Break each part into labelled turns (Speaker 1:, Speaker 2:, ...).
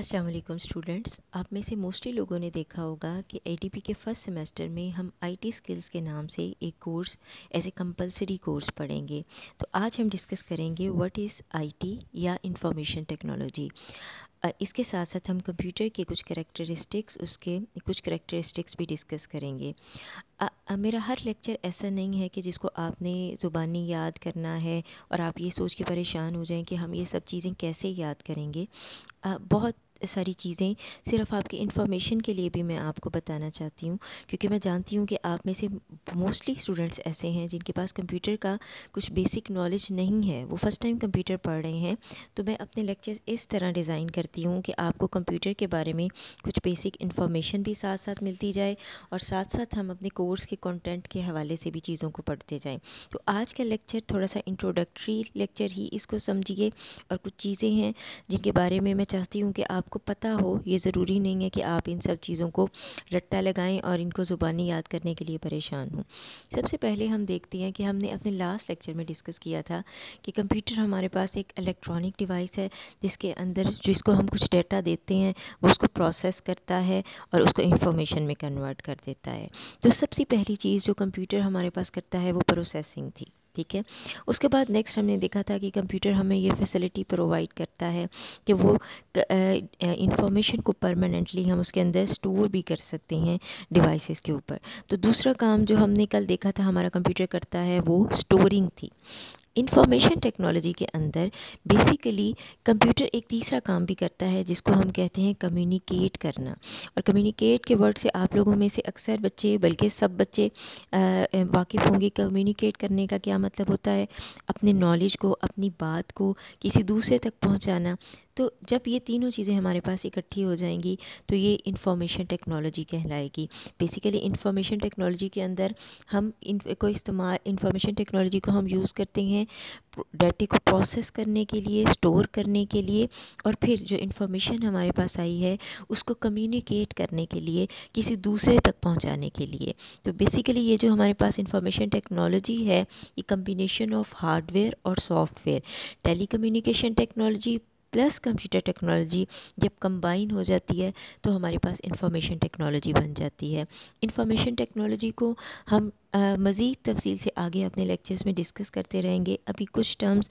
Speaker 1: अस्सलाम वालेकुम स्टूडेंट्स। आप में से मोस्टली लोगों ने देखा होगा कि एडीपी के फर्स्ट सेमेस्टर में हम आईटी स्किल्स के नाम से एक course as a compulsory course पढ़ेंगे। तो आज हम डिस्कस करेंगे व्हाट इज़ आईटी या इंफॉर्मेशन टेक्नोलॉजी। इसके साथ साथ हम कंप्यूटर के कुछ करैक्टरिस्टिक्स भी डिस्कस करेंगे। मेरा हर लेक्चर ऐसा नहीं है कि जिसको आपने ज़ुबानी याद करना है और आप ये सोच के परेशान हो जाएं कि हम ये सब चीज़ें कैसे याद करेंगे। बहुत सारी चीज़ें सिर्फ आपकी इन्फॉर्मेशन के लिए भी मैं आपको बताना चाहती हूँ, क्योंकि मैं जानती हूँ कि आप में से मोस्टली स्टूडेंट्स ऐसे हैं जिनके पास कंप्यूटर का कुछ बेसिक नॉलेज नहीं है, वो फ़र्स्ट टाइम कंप्यूटर पढ़ रहे हैं। तो मैं अपने लेक्चर्स इस तरह डिज़ाइन करती हूँ कि आपको कंप्यूटर के बारे में कुछ बेसिक इन्फॉर्मेशन भी साथ साथ मिलती जाए और साथ साथ हम अपने कोर्स के कंटेंट के हवाले से भी चीज़ों को पढ़ते जाएं। तो आज का लेक्चर थोड़ा सा इंट्रोडक्टरी लेक्चर ही इसको समझिए, और कुछ चीज़ें हैं जिनके बारे में मैं चाहती हूँ कि आपको पता हो। ये ज़रूरी नहीं है कि आप इन सब चीज़ों को रट्टा लगाएं और इनको ज़ुबानी याद करने के लिए परेशान हों। सबसे पहले हम देखते हैं कि हमने अपने लास्ट लेक्चर में डिस्कस किया था कि कंप्यूटर हमारे पास एक इलेक्ट्रॉनिक डिवाइस है जिसके अंदर जिसको हम कुछ डेटा देते हैं, वो उसको प्रोसेस करता है और उसको इंफॉर्मेशन में कन्वर्ट कर देता है। तो सबसे पहली चीज़ जो कंप्यूटर हमारे पास करता है वो प्रोसेसिंग थी, ठीक है। उसके बाद नेक्स्ट हमने देखा था कि कंप्यूटर हमें ये फैसिलिटी प्रोवाइड करता है कि वो इंफॉर्मेशन को परमानेंटली हम उसके अंदर स्टोर भी कर सकते हैं डिवाइसेस के ऊपर। तो दूसरा काम जो हमने कल देखा था हमारा कंप्यूटर करता है वो स्टोरिंग थी। इंफॉर्मेशन टेक्नोलॉजी के अंदर बेसिकली कंप्यूटर एक तीसरा काम भी करता है जिसको हम कहते हैं कम्युनिकेट करना। और कम्युनिकेट के वर्ड से आप लोगों में से अक्सर बच्चे, बल्कि सब बच्चे वाकिफ़ होंगे। कम्युनिकेट करने का क्या मतलब होता है? अपने नॉलेज को, अपनी बात को किसी दूसरे तक पहुंचाना। तो जब ये तीनों चीज़ें हमारे पास इकट्ठी हो जाएंगी तो ये इंफॉर्मेशन टेक्नोलॉजी कहलाएगी। बेसिकली इंफॉर्मेशन टेक्नोलॉजी के अंदर हम इंफॉर्मेशन टेक्नोलॉजी को हम यूज़ करते हैं डाटे को प्रोसेस करने के लिए, स्टोर करने के लिए, और फिर जो इंफॉर्मेशन हमारे पास आई है उसको कम्युनिकेट करने के लिए, किसी दूसरे तक पहुंचाने के लिए। तो बेसिकली ये जो हमारे पास इंफॉर्मेशन टेक्नोलॉजी है ये कम्बिनेशन ऑफ हार्डवेयर और software, telecommunication technology plus computer technology जब कंबाइन हो जाती है तो हमारे पास इंफॉर्मेशन टेक्नोलॉजी बन जाती है। इंफॉर्मेशन टेक्नोलॉजी को हम मज़ीद तफसील से आगे अपने लेक्चर्स में डिस्कस करते रहेंगे। अभी कुछ टर्म्स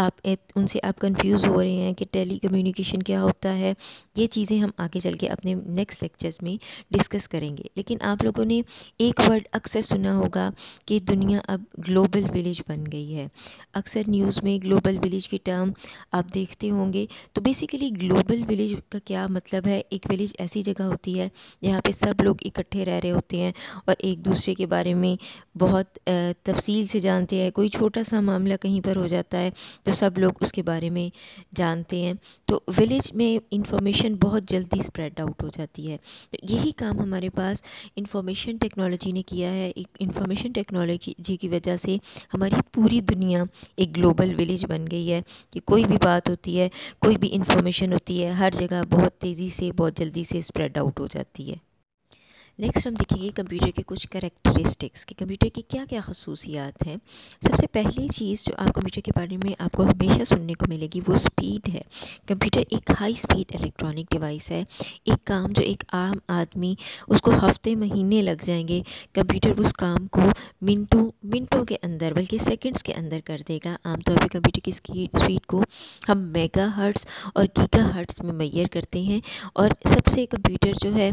Speaker 1: उनसे आप कंफ्यूज हो रहे हैं कि टेली कम्युनिकेशन क्या होता है, ये चीज़ें हम आगे चल के अपने नेक्स्ट लेक्चर्स में डिस्कस करेंगे। लेकिन आप लोगों ने एक वर्ड अक्सर सुना होगा कि दुनिया अब ग्लोबल विलेज बन गई है। अक्सर न्यूज़ में ग्लोबल विलेज की टर्म आप देखते होंगे। तो बेसिकली ग्लोबल विलेज का क्या मतलब है? एक विलेज ऐसी जगह होती है जहाँ पे सब लोग इकट्ठे रह रहे होते हैं और एक दूसरे के बारे में बहुत तफसील से जानते हैं। कोई छोटा सा मामला कहीं पर हो जाता है तो सब लोग उसके बारे में जानते हैं। तो विलेज में इंफॉर्मेशन बहुत जल्दी स्प्रेड आउट हो जाती है। तो यही काम हमारे पास इंफॉर्मेशन टेक्नोलॉजी ने किया है। इंफॉर्मेशन टेक्नोलॉजी की वजह से हमारी पूरी दुनिया एक ग्लोबल विलेज बन गई है कि कोई भी बात होती है, कोई भी इंफॉर्मेशन होती है, हर जगह बहुत तेज़ी से, बहुत जल्दी से स्प्रेड आउट हो जाती है। नेक्स्ट हम देखेंगे कंप्यूटर के कुछ करैक्टरिस्टिक्स कि कंप्यूटर की क्या क्या खसूसियात हैं। सबसे पहली चीज़ जो आप कंप्यूटर के बारे में आपको हमेशा सुनने को मिलेगी वो स्पीड है। कंप्यूटर एक हाई स्पीड इलेक्ट्रॉनिक डिवाइस है। एक काम जो एक आम आदमी उसको हफ्ते महीने लग जाएंगे, कंप्यूटर उस काम को मिनटों के अंदर, बल्कि सेकंड्स के अंदर कर देगा। आमतौर पर कंप्यूटर की स्पीड को हम मेगाहर्ट्ज़ और गीगाहर्ट्ज़ में मेजर करते हैं। और सबसे कंप्यूटर जो है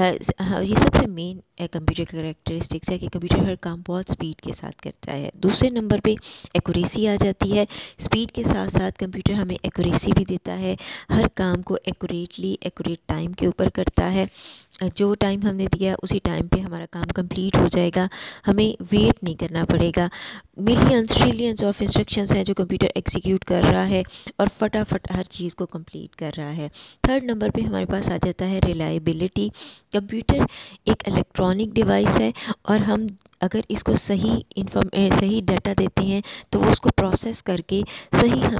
Speaker 1: ये सबसे मेन कंप्यूटर करैक्टरिस्टिक्स है कि कंप्यूटर हर काम बहुत स्पीड के साथ करता है। दूसरे नंबर पे एक्यूरेसी आ जाती है। स्पीड के साथ साथ कंप्यूटर हमें एक्यूरेसी भी देता है, हर काम को एक्यूरेट टाइम के ऊपर करता है। जो टाइम हमने दिया उसी टाइम पे हमारा काम कंप्लीट हो जाएगा, हमें वेट नहीं करना पड़ेगा। मिलियंस ट्रिलियंस ऑफ इंस्ट्रक्शंस हैं जो कंप्यूटर एग्जीक्यूट कर रहा है और फटाफट हर चीज़ को कंप्लीट कर रहा है। थर्ड नंबर पे हमारे पास आ जाता है रिलायबिलिटी। कंप्यूटर एक इलेक्ट्रॉनिक डिवाइस है और हम अगर इसको सही डाटा देते हैं तो वो उसको प्रोसेस करके सही हमें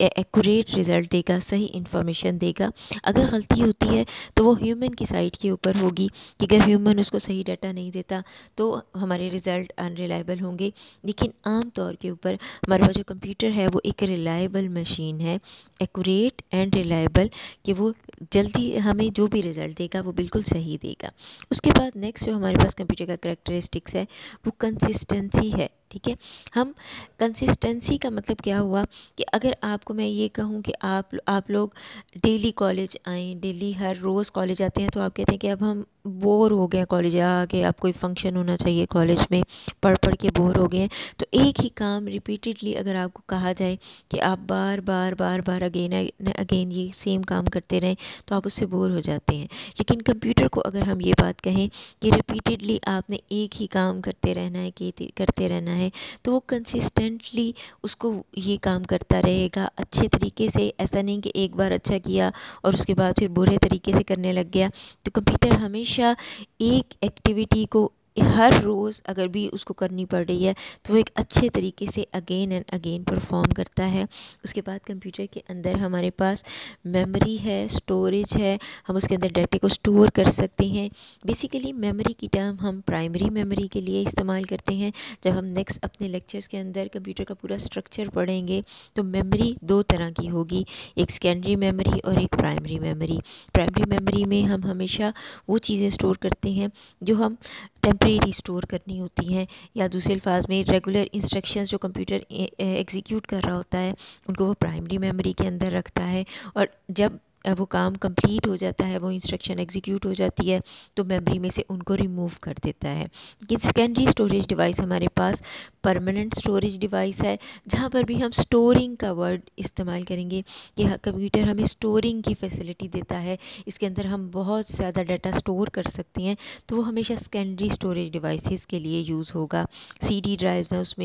Speaker 1: एक्यूरेट रिज़ल्ट देगा, सही इन्फॉर्मेशन देगा। अगर गलती होती है तो वो ह्यूमन की साइड के ऊपर होगी कि अगर ह्यूमन उसको सही डाटा नहीं देता तो हमारे रिज़ल्ट अनरिलायबल होंगे। लेकिन आम तौर के ऊपर हमारे पास जो कंप्यूटर है वो एक रिलायबल मशीन है, एक्यूरेट एंड रिलायबल, कि वो जल्दी हमें जो भी रिज़ल्ट देगा वो बिल्कुल सही देगा। उसके बाद नेक्स्ट जो हमारे पास कंप्यूटर का करेक्टरिस्टिक्स है वो कंसिस्टेंसी है। ठीक है, हम कंसिस्टेंसी का मतलब क्या हुआ कि अगर आपको मैं ये कहूँ कि आप लोग डेली कॉलेज आएँ, डेली हर रोज़ कॉलेज आते हैं, तो आप कहते हैं कि अब हम बोर हो गए हैं कॉलेज आके, अब कोई फंक्शन होना चाहिए कॉलेज में, पढ़ पढ़ के बोर हो गए हैं। तो एक ही काम रिपीटेडली अगर आपको कहा जाए कि आप बार बार बार बार अगेन अगेन ये सेम काम करते रहें तो आप उससे बोर हो जाते हैं। लेकिन कंप्यूटर को अगर हम ये बात कहें कि रिपीटेडली आपने एक ही काम करते रहना है, करते रहना है, तो वो कंसिस्टेंटली उसको ये काम करता रहेगा अच्छे तरीके से। ऐसा नहीं कि एक बार अच्छा किया और उसके बाद फिर बुरे तरीके से करने लग गया। तो कंप्यूटर हमेशा एक एक्टिविटी को हर रोज़ अगर भी उसको करनी पड़ रही है तो वो एक अच्छे तरीके से अगेन एंड अगेन परफॉर्म करता है। उसके बाद कंप्यूटर के अंदर हमारे पास मेमोरी है, स्टोरेज है, हम उसके अंदर डाटे को स्टोर कर सकते हैं। बेसिकली मेमोरी की टर्म हम प्राइमरी मेमोरी के लिए इस्तेमाल करते हैं। जब हम नेक्स्ट अपने लेक्चर्स के अंदर कंप्यूटर का पूरा स्ट्रक्चर पढ़ेंगे तो मेमोरी दो तरह की होगी, एक सेकेंडरी मेमोरी और एक प्राइमरी मेमोरी। प्राइमरी मेमोरी में हम हमेशा वो चीज़ें स्टोर करते हैं जो हम टेम्परेरी स्टोर करनी होती हैं, या दूसरे अल्फाज में रेगुलर इंस्ट्रक्शंस जो कंप्यूटर एग्जीक्यूट कर रहा होता है उनको वो प्राइमरी मेमोरी के अंदर रखता है। और जब वो काम कंप्लीट हो जाता है, वो इंस्ट्रक्शन एग्जीक्यूट हो जाती है, तो मेमोरी में से उनको रिमूव कर देता है। लेकिन सेकेंडरी स्टोरेज डिवाइस हमारे पास परमानेंट स्टोरेज डिवाइस है, जहाँ पर भी हम स्टोरिंग का वर्ड इस्तेमाल करेंगे कि कंप्यूटर हमें स्टोरिंग की फैसिलिटी देता है, इसके अंदर हम बहुत ज़्यादा डाटा स्टोर कर सकते हैं, तो वो हमेशा सेकेंडरी स्टोरेज डिवाइसेस के लिए यूज़ होगा। सीडी ड्राइव्स हैं, उसमें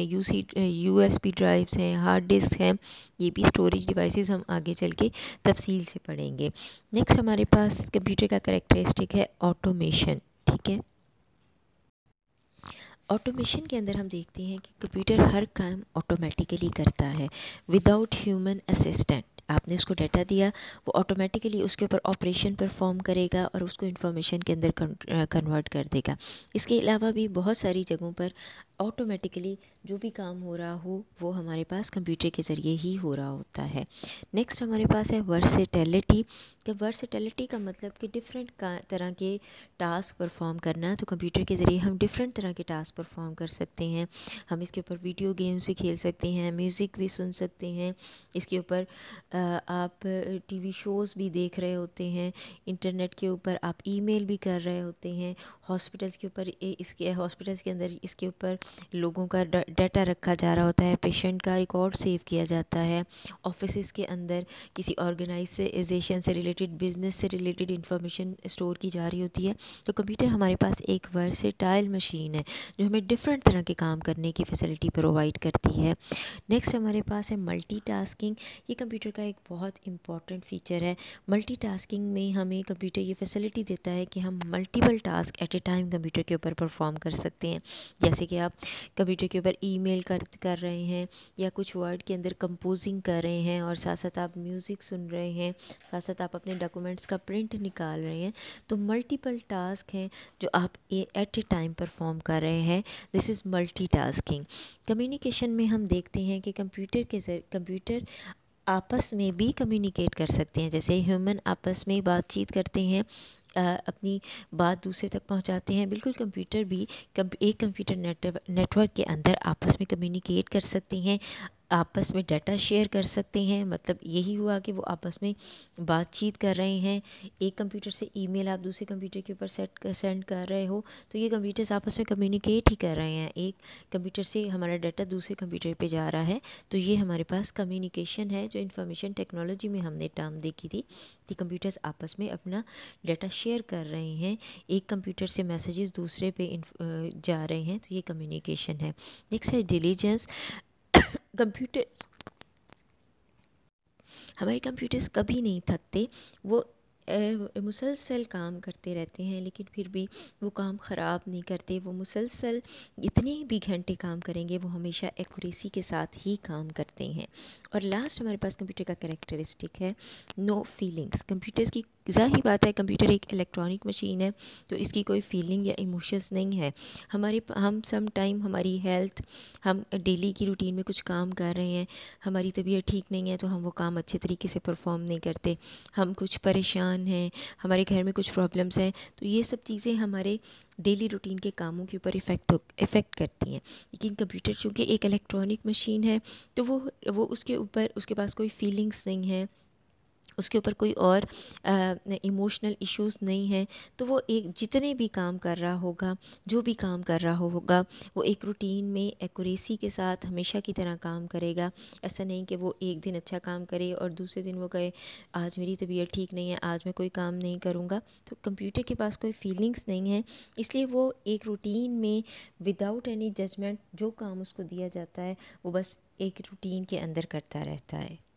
Speaker 1: यूएसबी ड्राइव्स हैं, हार्ड डिस्क हैं, ये भी स्टोरेज डिवाइसेस हम आगे चल के तफसील से पढ़ेंगे। नेक्स्ट हमारे पास कंप्यूटर का कैरेक्टरिस्टिक है ऑटोमेशन। ठीक है, ऑटोमेशन के अंदर हम देखते हैं कि कंप्यूटर हर काम ऑटोमेटिकली करता है विदाउट ह्यूमन असिस्टेंट। आपने उसको डाटा दिया, वो ऑटोमेटिकली उसके ऊपर ऑपरेशन परफॉर्म करेगा और उसको इन्फॉर्मेशन के अंदर कन्वर्ट कर देगा। इसके अलावा भी बहुत सारी जगहों पर ऑटोमेटिकली जो भी काम हो रहा हो वो हमारे पास कंप्यूटर के ज़रिए ही हो रहा होता है। नेक्स्ट हमारे पास है वर्सेटिलिटी। कि वर्सेटिलिटी का मतलब कि डिफरेंट तरह के टास्क परफॉर्म करना। तो कंप्यूटर के ज़रिए हम डिफरेंट तरह के टास्क परफॉर्म कर सकते हैं। हम इसके ऊपर वीडियो गेम्स भी खेल सकते हैं, म्यूज़िक भी सुन सकते हैं, इसके ऊपर आप टीवी शोज़ भी देख रहे होते हैं, इंटरनेट के ऊपर आप ईमेल भी कर रहे होते हैं, हॉस्पिटल्स के ऊपर इसके हॉस्पिटल्स के अंदर इसके ऊपर लोगों का डाटा रखा जा रहा होता है, पेशेंट का रिकॉर्ड सेव किया जाता है, ऑफिस के अंदर किसी ऑर्गेनाइजेशन से रिलेटेड, बिजनेस से रिलेटेड इंफॉर्मेशन स्टोर की जा रही होती है। तो कंप्यूटर हमारे पास एक वर्सेटाइल मशीन है जो हमें डिफरेंट तरह के काम करने की फैसिलिटी प्रोवाइड करती है। नेक्स्ट हमारे पास है मल्टीटास्किंग। ये कंप्यूटर का एक बहुत इंपॉर्टेंट फीचर है। मल्टीटास्किंग में हमें कंप्यूटर ये फैसिलिटी देता है कि हम multiple task at a time computer के ऊपर परफॉर्म कर सकते हैं। जैसे कि आप कंप्यूटर के ऊपर ईमेल कर रहे हैं, या कुछ वर्ड के अंदर कंपोजिंग कर रहे हैं, और साथ साथ आप म्यूज़िक सुन रहे हैं, साथ साथ आप अपने डॉक्यूमेंट्स का प्रिंट निकाल रहे हैं। तो मल्टीपल टास्क हैं जो आप एट ए टाइम परफॉर्म कर रहे हैं। This is multitasking. कम्युनिकेशन में हम देखते हैं कि कंप्यूटर आपस में भी कम्युनिकेट कर सकते हैं। जैसे ह्यूमन आपस में बातचीत करते हैं, अपनी बात दूसरे तक पहुंचाते हैं, बिल्कुल कंप्यूटर भी एक कंप्यूटर नेटवर्क के अंदर आपस में कम्युनिकेट कर सकते हैं, आपस में डाटा शेयर कर सकते हैं। मतलब यही हुआ कि वो आपस में बातचीत कर रहे हैं। एक कंप्यूटर से ईमेल आप दूसरे कंप्यूटर के ऊपर सेंड कर रहे हो, तो ये कंप्यूटर्स आपस में कम्युनिकेट ही कर रहे हैं। एक कंप्यूटर से हमारा डाटा दूसरे कंप्यूटर पे जा रहा है, तो ये हमारे पास कम्युनिकेशन है, जो इंफॉर्मेशन टेक्नोलॉजी में हमने टर्म देखी थी कि कंप्यूटर्स आपस में अपना डाटा शेयर कर रहे हैं, एक कंप्यूटर से मैसेजेस दूसरे पे जा रहे हैं, तो ये कम्युनिकेशन है। नेक्स्ट है डिलीजेंस। कंप्यूटर्स हमारे कंप्यूटर्स कभी नहीं थकते, वो मुसलसल काम करते रहते हैं, लेकिन फिर भी वो काम ख़राब नहीं करते। वो मुसलसल इतने भी घंटे काम करेंगे, वो हमेशा एक्यूरेसी के साथ ही काम करते हैं। और लास्ट हमारे पास कंप्यूटर का कैरेक्टरिस्टिक है नो फीलिंग्स। कंप्यूटर्स की ज़ाहिर बात है, कंप्यूटर एक इलेक्ट्रॉनिक मशीन है, तो इसकी कोई फीलिंग या इमोशंस नहीं है। हम सम टाइम हमारी हेल्थ, हम डेली की रूटीन में कुछ काम कर रहे हैं, हमारी तबीयत ठीक नहीं है तो हम वो काम अच्छे तरीके से परफॉर्म नहीं करते, हम कुछ परेशान हैं, हमारे घर में कुछ प्रॉब्लम्स हैं, तो ये सब चीज़ें हमारे डेली रूटीन के कामों के ऊपर इफ़ेक्ट करती हैं। लेकिन कंप्यूटर चूँकि एक इलेक्ट्रॉनिक मशीन है, तो वो उसके ऊपर, उसके पास कोई फीलिंग्स नहीं है, उसके ऊपर कोई और इमोशनल इश्यूज़ नहीं हैं। तो वो एक जितने भी काम कर रहा होगा, जो भी काम कर रहा होगा, वो एक रूटीन में एक्यूरेसी के साथ हमेशा की तरह काम करेगा। ऐसा नहीं कि वो एक दिन अच्छा काम करे और दूसरे दिन वो कहे आज मेरी तबीयत ठीक नहीं है, आज मैं कोई काम नहीं करूँगा। तो कंप्यूटर के पास कोई फीलिंग्स नहीं है, इसलिए वो एक रूटीन में विदाउट एनी जजमेंट जो काम उसको दिया जाता है, वो बस एक रूटीन के अंदर करता रहता है।